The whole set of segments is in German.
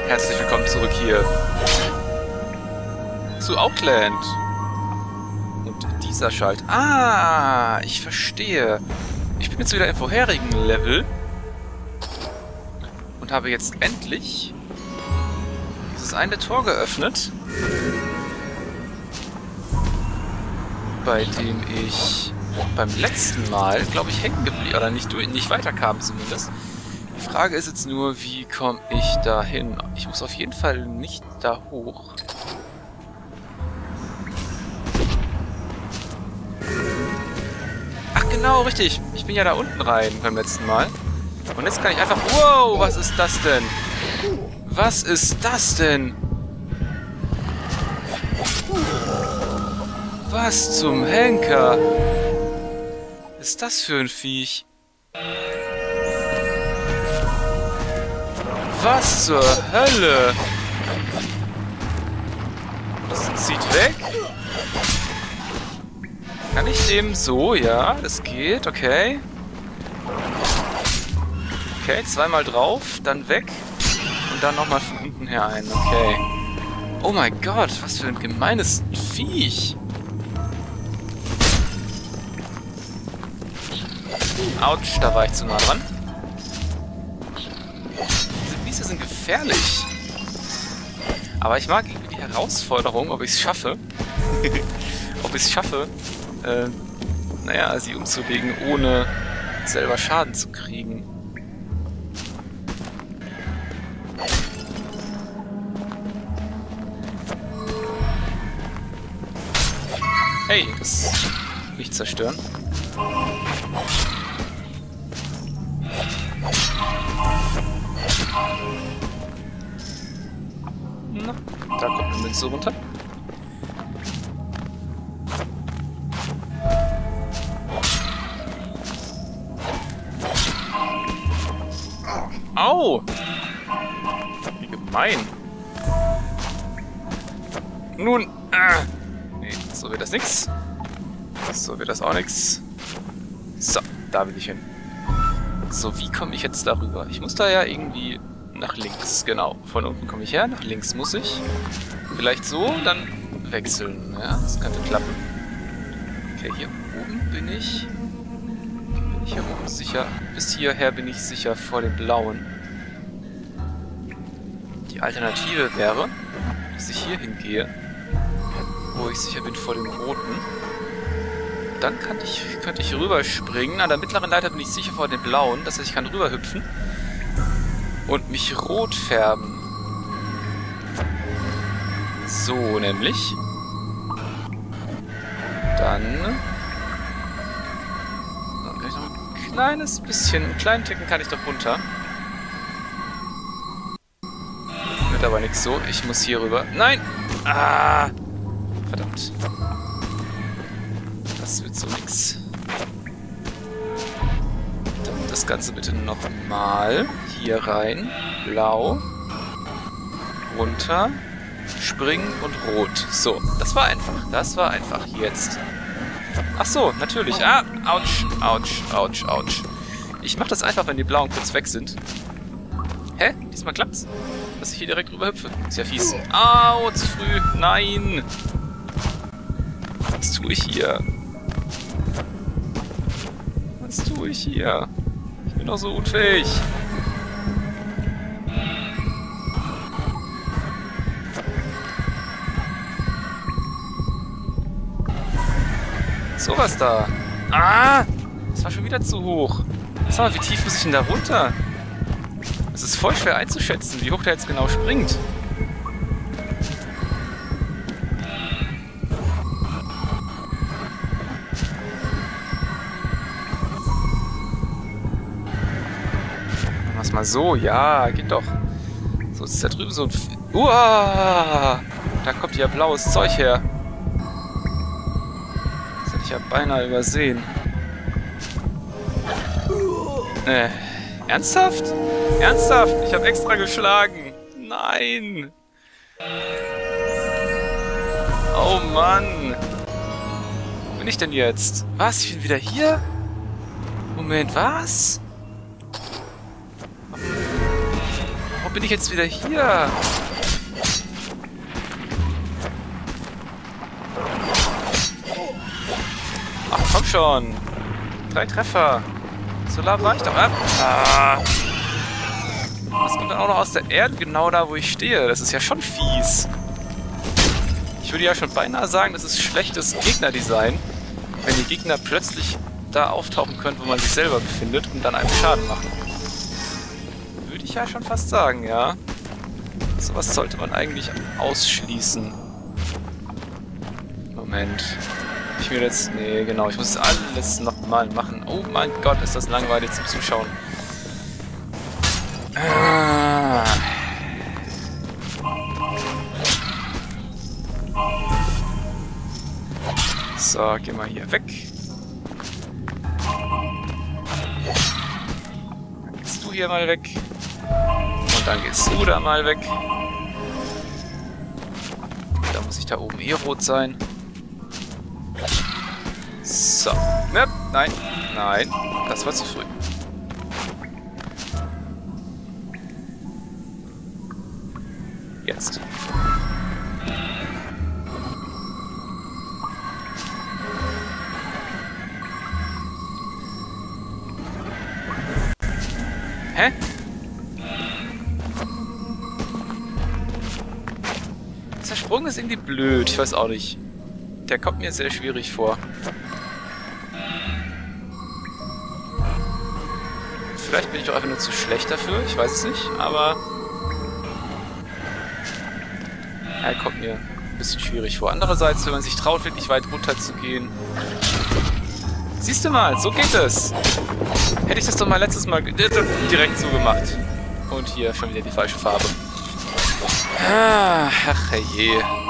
Herzlich willkommen zurück hier zu Outland. Und dieser Schalt. Ah, ich verstehe. Ich bin jetzt wieder im vorherigen Level und habe jetzt endlich dieses eine Tor geöffnet, bei dem ich beim letzten Mal, glaube ich, hängen geblieben, oder nicht weiterkam zumindest. Die Frage ist jetzt nur, wie komme ich da hin? Ich muss auf jeden Fall nicht da hoch. Ach genau, richtig. Ich bin ja da unten rein beim letzten Mal. Und jetzt kann ich einfach... Wow, was ist das denn? Was ist das denn? Was zum Henker ist das für ein Viech? Was zur Hölle? Das zieht weg. Kann ich dem so? Ja, das geht. Okay. Okay, zweimal drauf, dann weg. Und dann nochmal von unten her ein. Okay. Oh mein Gott, was für ein gemeines Viech. Autsch, da war ich zu nah dran. Diese Biester sind gefährlich. Aber ich mag irgendwie die Herausforderung, ob ich es schaffe. Ob ich es schaffe, naja, sie umzulegen, ohne selber Schaden zu kriegen. Hey, das nicht zerstören. Na, da kommt eine Münze runter. Au! Wie gemein. Nun, nee, so wird das nix. So wird das auch nix. So, da will ich hin. So, wie komme ich jetzt darüber? Ich muss da ja irgendwie nach links. Genau, von unten komme ich her, nach links muss ich. Vielleicht so, dann wechseln. Ja, das könnte klappen. Okay, hier oben bin ich... Bin ich hier oben sicher? Bis hierher bin ich sicher vor dem Blauen. Die Alternative wäre, dass ich hier hingehe, wo ich sicher bin vor dem Roten. Dann könnte ich rüberspringen. An der mittleren Leiter bin ich sicher vor dem Blauen. Das heißt, ich kann rüberhüpfen und mich rot färben. So, nämlich. Dann kann ich noch ein kleines bisschen, einen kleinen Ticken kann ich doch runter. Wird aber nichts so. Ich muss hier rüber. Nein! Ah! Verdammt. Das wird so nix. Dann das Ganze bitte nochmal. Hier rein. Blau. Runter. Springen und rot. So, das war einfach. Das war einfach jetzt. Ach so, natürlich. Ah, ouch, ouch, ouch, ouch. Ich mach das einfach, wenn die Blauen kurz weg sind. Hä? Diesmal klappt's. Dass ich hier direkt rüber hüpfe. Ist ja fies. Au, zu früh. Nein. Was tue ich hier? Was tue ich hier? Ich bin doch so unfähig. Sowas da. Ah! Das war schon wieder zu hoch. Sag mal, wie tief muss ich denn da runter? Es ist voll schwer einzuschätzen, wie hoch der jetzt genau springt. Mal so, ja, geht doch. So, ist da drüben so ein... Uah! Da kommt ja blaues Zeug her. Das hätte ich ja beinahe übersehen. Ernsthaft? Ernsthaft? Ich habe extra geschlagen. Nein! Oh Mann! Wo bin ich denn jetzt? Was? Ich bin wieder hier? Moment, was? bin ich jetzt wieder hier? Ach, komm schon. 3 Treffer. Solar war ich doch ab. Ah. Das kommt dann auch noch aus der Erde, genau da, wo ich stehe. Das ist ja schon fies. Ich würde ja schon beinahe sagen, das ist schlechtes Gegnerdesign, wenn die Gegner plötzlich da auftauchen können, wo man sich selber befindet und dann einem Schaden machen. Würde ich ja schon fast sagen, ja. Sowas sollte man eigentlich ausschließen. Moment. Ich will jetzt... Nee, genau. Ich muss alles nochmal machen. Oh mein Gott, ist das langweilig zum Zuschauen. Ah. So, geh mal hier weg. Dann gehst du hier mal weg. Und dann gehst du da mal weg. Da muss ich da oben eh rot sein. So. Ne, nein, nein. Das war zu früh. Jetzt. Hä? Dieser Sprung ist irgendwie blöd. Ich weiß auch nicht. Der kommt mir sehr schwierig vor. Vielleicht bin ich auch einfach nur zu schlecht dafür. Ich weiß es nicht, aber... Er kommt mir ein bisschen schwierig vor. Andererseits, wenn man sich traut, wirklich weit runter zu gehen... Siehst du mal, so geht es. Hätte ich das doch mal letztes Mal direkt so gemacht. Und hier schon wieder die falsche Farbe. Ach je.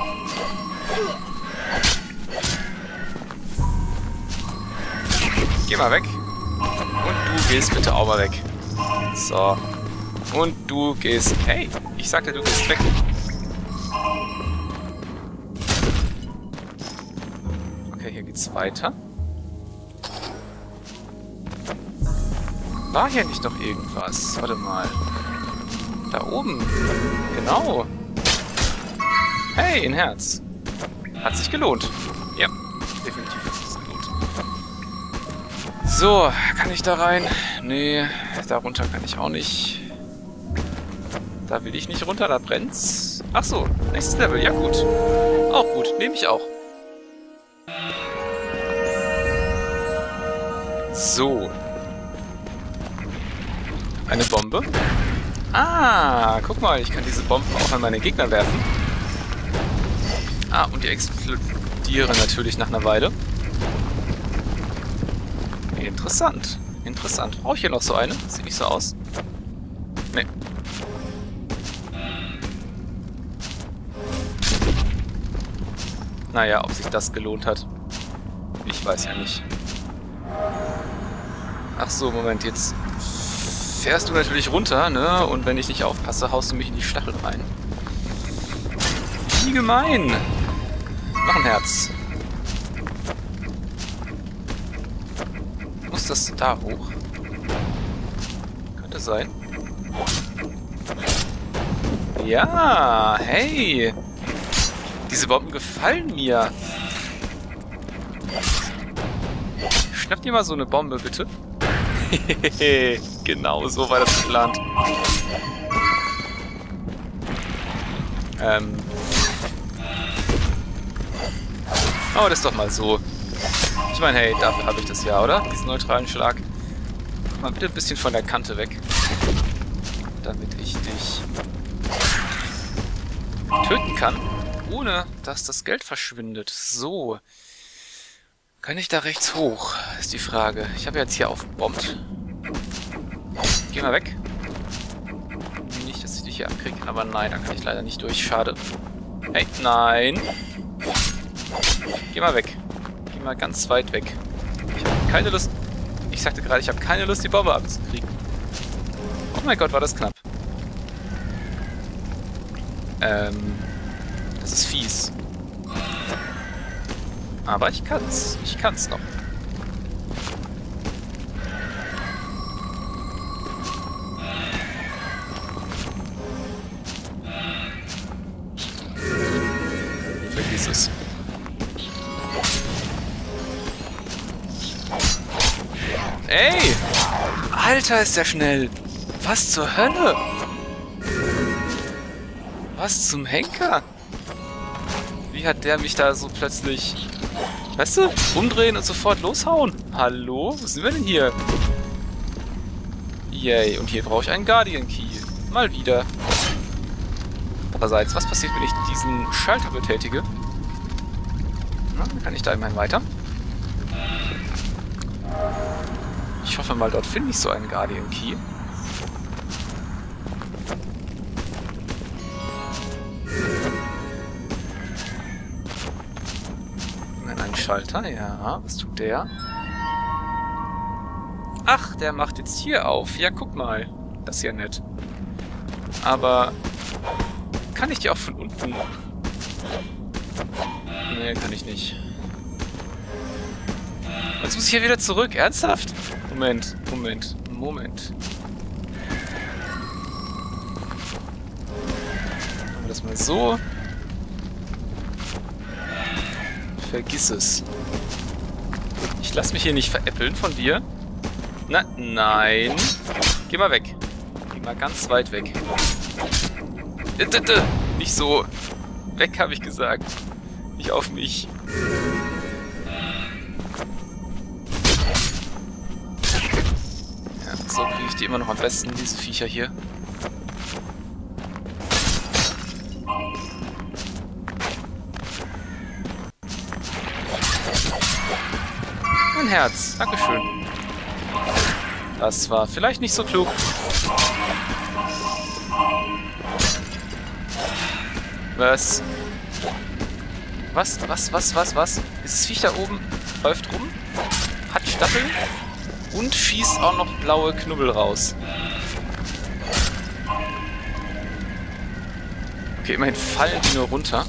Geh mal weg. Und du gehst bitte auch mal weg. So. Und du gehst... Hey, ich sagte, du gehst weg. Okay, hier geht's weiter. War hier nicht noch irgendwas? Warte mal. Da oben. Genau. Hey, ein Herz. Hat sich gelohnt. Ja, definitiv hat sich das gelohnt. So, kann ich da rein? Nee, da runter kann ich auch nicht. Da will ich nicht runter, da brennt's. Ach so, nächstes Level. Ja gut. Auch gut, nehme ich auch. So. Eine Bombe. Ah, guck mal, ich kann diese Bomben auch an meine Gegner werfen. Ah, und die explodieren natürlich nach einer Weile. Interessant. Interessant. Brauche ich hier noch so eine? Sieht nicht so aus. Nee. Naja, ob sich das gelohnt hat. Ich weiß ja nicht. Ach so, Moment, jetzt fährst du natürlich runter, ne? Und wenn ich nicht aufpasse, haust du mich in die Stachel rein. Wie gemein! Noch ein Herz. Muss das da hoch? Könnte sein. Ja, hey! Diese Bomben gefallen mir. Schnapp dir mal so eine Bombe, bitte. Genau, so war das geplant. Oh, das ist doch mal so. Ich meine, hey, dafür habe ich das ja, oder? Diesen neutralen Schlag. Mal bitte ein bisschen von der Kante weg. Damit ich dich töten kann, ohne dass das Geld verschwindet. So. Kann ich da rechts hoch? Ist die Frage. Ich habe jetzt hier aufgebombt. Geh mal weg. Nicht, dass ich dich hier abkriege, aber nein, da kann ich leider nicht durch. Schade. Hey, nein. Geh mal weg. Geh mal ganz weit weg. Ich habe keine Lust... Ich sagte gerade, ich habe keine Lust, die Bombe abzukriegen. Oh mein Gott, war das knapp. Das ist fies. Aber ich kann's. Ich kann's noch. Vergiss es. Ey! Alter, ist der schnell! Was zur Hölle? Was zum Henker? Wie hat der mich da so plötzlich... Weißt du? Umdrehen und sofort loshauen. Hallo? Wo sind wir denn hier? Yay. Und hier brauche ich einen Guardian Key. Mal wieder. Andererseits, was passiert, wenn ich diesen Schalter betätige? Na, dann kann ich da immerhin weiter. Ich hoffe mal, dort finde ich so einen Guardian Key. Einen Schalter, ja. Was tut der? Ach, der macht jetzt hier auf. Ja, guck mal. Das ist ja nett. Aber kann ich die auch von unten? Nee, kann ich nicht. Jetzt muss ich hier wieder zurück. Ernsthaft? Moment. Machen wir das mal so. Vergiss es. Ich lass mich hier nicht veräppeln von dir. Na, nein. Geh mal weg. Geh mal ganz weit weg. Nicht so. Weg, habe ich gesagt. Nicht auf mich. Ja, so kriege ich die immer noch am besten, diese Viecher hier. Ein Herz. Dankeschön. Das war vielleicht nicht so klug. Was? Was? Dieses Viech da oben läuft rum, hat Stacheln und schießt auch noch blaue Knubbel raus. Okay, immerhin fallen die nur runter.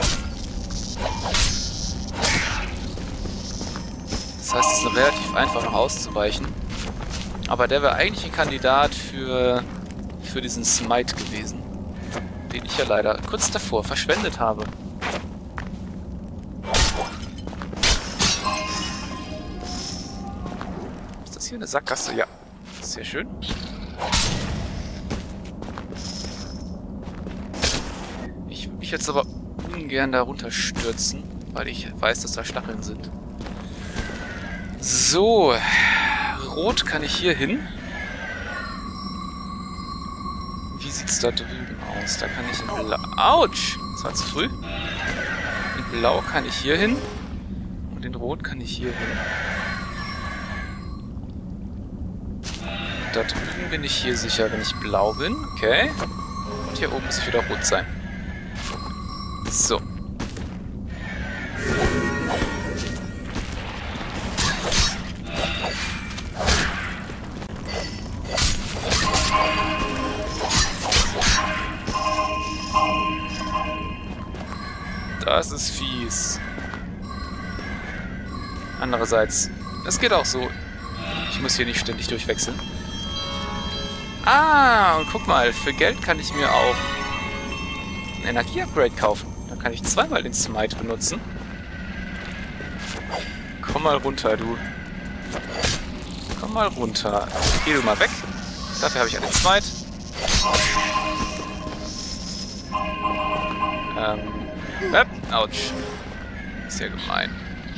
Das heißt, es ist relativ einfach noch auszuweichen. Aber der wäre eigentlich ein Kandidat für diesen Smite gewesen. Den ich ja leider kurz davor verschwendet habe. Ist das hier eine Sackgasse? Ja. Sehr schön. Ich würde mich jetzt aber ungern da runterstürzen, weil ich weiß, dass da Stacheln sind. So. Rot kann ich hier hin. Wie sieht's da drüben aus? Da kann ich in Blau... Autsch! Das war zu früh. In Blau kann ich hier hin. Und in Rot kann ich hier hin. Und da drüben bin ich hier sicher, wenn ich blau bin. Okay. Und hier oben muss ich wieder rot sein. So. Das ist fies. Andererseits, es geht auch so. Ich muss hier nicht ständig durchwechseln. Ah, und guck mal, für Geld kann ich mir auch ein Energie-Upgrade kaufen. Dann kann ich zweimal den Smite benutzen. Komm mal runter, du. Komm mal runter. Geh du mal weg. Dafür habe ich einen Smite. Autsch. Ist ja gemein.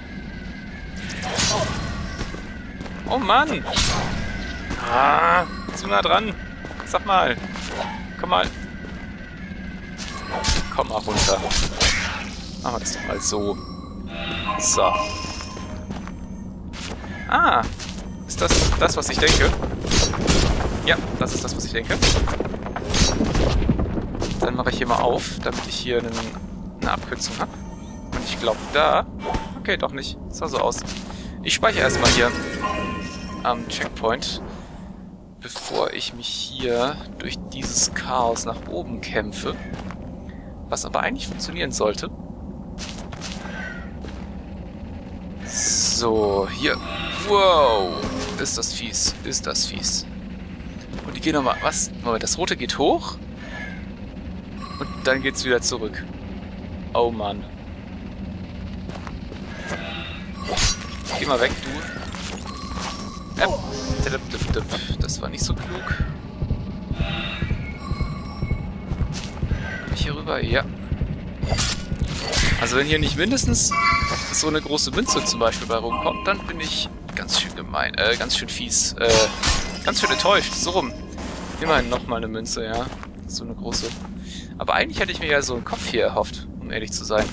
Oh Mann! Ah, zu nah dran. Sag mal. Komm mal. Komm mal runter. Machen wir das doch mal so. So. Ah. Ist das, was ich denke? Ja, das ist das, was ich denke. Dann mache ich hier mal auf, damit ich hier eine Abkürzung habe. Und ich glaube da... Okay, doch nicht. Sah so aus. Ich speichere erstmal hier am Checkpoint, bevor ich mich hier durch dieses Chaos nach oben kämpfe. Was aber eigentlich funktionieren sollte. So, hier. Wow. Ist das fies. Ist das fies. Und die gehen nochmal... Was? Moment, das rote geht hoch. Und dann geht's wieder zurück. Oh Mann. Geh mal weg, du. Das war nicht so klug. Hier rüber, ja. Also wenn hier nicht mindestens so eine große Münze zum Beispiel bei rumkommt, dann bin ich ganz schön gemein, ganz schön fies, ganz schön enttäuscht, so rum. Immerhin nochmal eine Münze, ja. So eine große. Aber eigentlich hätte ich mir ja so einen Kopf hier erhofft, um ehrlich zu sein.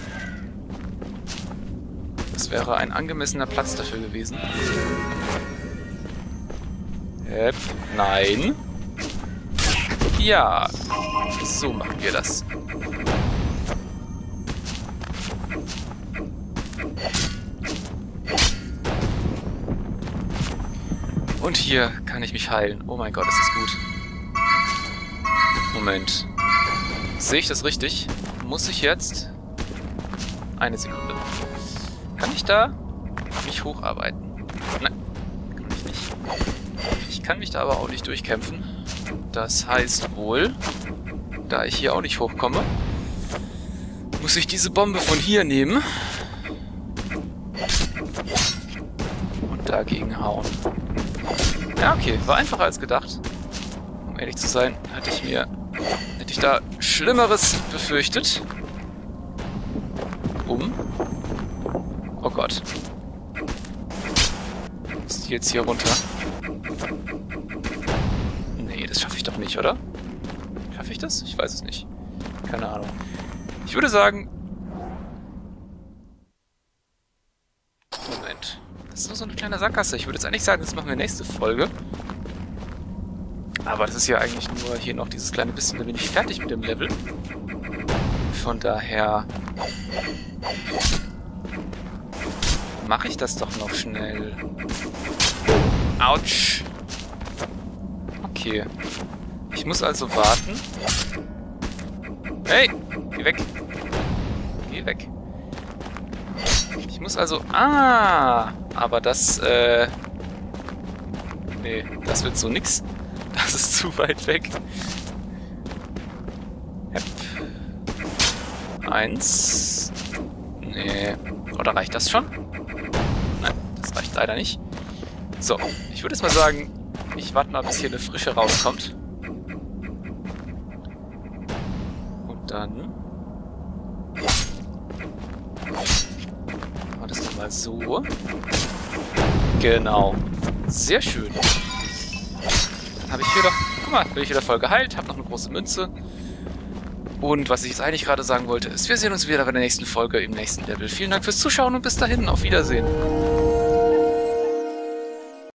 Das wäre ein angemessener Platz dafür gewesen. Nein. Ja. So machen wir das. Und hier kann ich mich heilen. Oh mein Gott, ist das gut. Moment. Sehe ich das richtig? Muss ich jetzt... Eine Sekunde. Kann ich da mich hocharbeiten? Nein, kann ich nicht. Ich kann mich da aber auch nicht durchkämpfen. Das heißt wohl, da ich hier auch nicht hochkomme, muss ich diese Bombe von hier nehmen und dagegen hauen. Ja, okay, war einfacher als gedacht. Um ehrlich zu sein, hätte ich da Schlimmeres befürchtet. Oh Gott. Ist die jetzt hier runter? Nee, das schaffe ich doch nicht, oder? Schaffe ich das? Ich weiß es nicht. Keine Ahnung. Ich würde sagen... Moment. Das ist nur so eine kleine Sackgasse. Ich würde jetzt eigentlich sagen, das machen wir nächste Folge. Aber das ist ja eigentlich nur hier noch dieses kleine bisschen, da bin ich fertig mit dem Level. Von daher... mache ich das doch noch schnell. Autsch. Okay. Ich muss also warten. Hey! Geh weg. Geh weg. Ich muss also... Ah! Aber das, nee, das wird so nix. Das ist zu weit weg. Hep. 1. Nee. Oder reicht das schon? Nein, das reicht leider nicht. So, ich würde jetzt mal sagen, ich warte mal, bis hier eine Frische rauskommt. Und dann... machen wir das nochmal so. Genau. Sehr schön. Dann habe ich hier doch... Guck mal, bin ich wieder voll geheilt, habe noch eine große Münze. Und was ich jetzt eigentlich gerade sagen wollte, ist, wir sehen uns wieder bei der nächsten Folge im nächsten Level. Vielen Dank fürs Zuschauen und bis dahin, auf Wiedersehen.